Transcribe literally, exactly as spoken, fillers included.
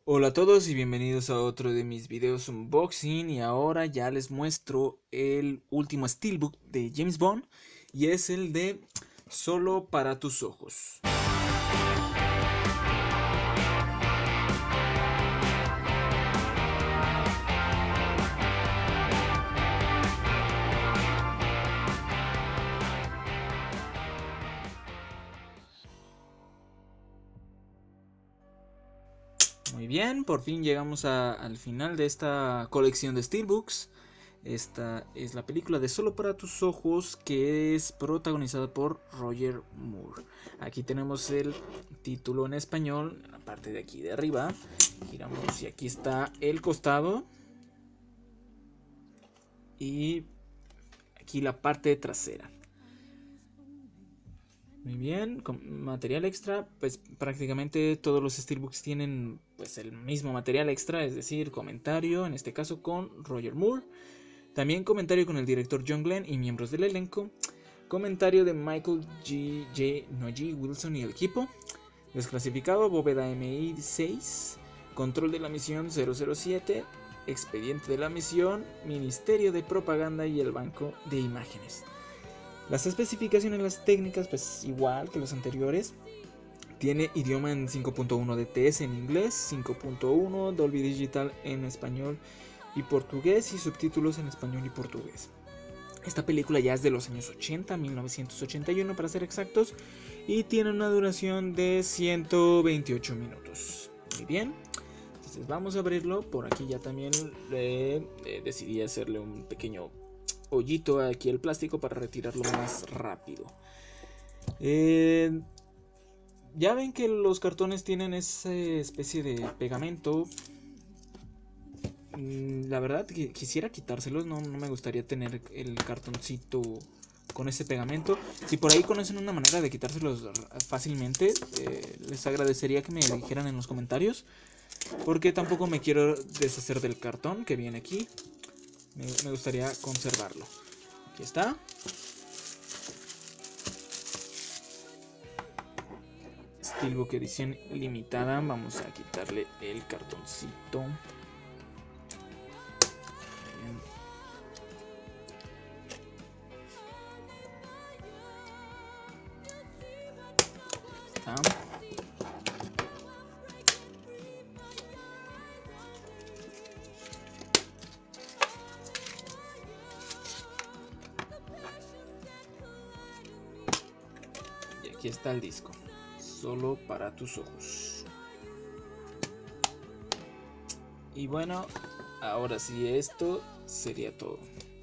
Hola a todos y bienvenidos a otro de mis videos unboxing, y ahora ya les muestro el último steelbook de James Bond y es el de Solo para tus ojos. Muy bien, por fin llegamos a- al final de esta colección de steelbooks. Esta es la película de Solo para tus ojos, que es protagonizada por Roger Moore. Aquí tenemos el título en español, la parte de aquí de arriba. Giramos y aquí está el costado. Y aquí la parte trasera. Muy bien, con material extra, pues prácticamente todos los steelbooks tienen pues el mismo material extra, es decir, comentario, en este caso con Roger Moore, también comentario con el director John Glenn y miembros del elenco, comentario de Michael G. J. no G. Wilson y el equipo, desclasificado bóveda M I seis, control de la misión cero cero siete, expediente de la misión, Ministerio de Propaganda y el Banco de Imágenes. Las especificaciones, las técnicas, pues igual que los anteriores. Tiene idioma en cinco punto uno D T S en inglés, cinco punto uno Dolby Digital en español y portugués, y subtítulos en español y portugués. Esta película ya es de los años ochenta, mil novecientos ochenta y uno para ser exactos, y tiene una duración de ciento veintiocho minutos. Muy bien, entonces vamos a abrirlo. Por aquí ya también eh, eh, decidí hacerle un pequeño hoyito aquí el plástico para retirarlo más rápido. Eh, ya ven que los cartones tienen esa especie de pegamento. La verdad que quisiera quitárselos, no, no me gustaría tener el cartoncito con ese pegamento. Si por ahí conocen una manera de quitárselos fácilmente, eh, les agradecería que me dijeran en los comentarios, porque tampoco me quiero deshacer del cartón que viene aquí. Me, me gustaría conservarlo. Aquí está. Steelbook edición limitada. Vamos a quitarle el cartoncito. Bien. Está. Y aquí está el disco. Solo para tus ojos. Y bueno, ahora sí, esto sería todo.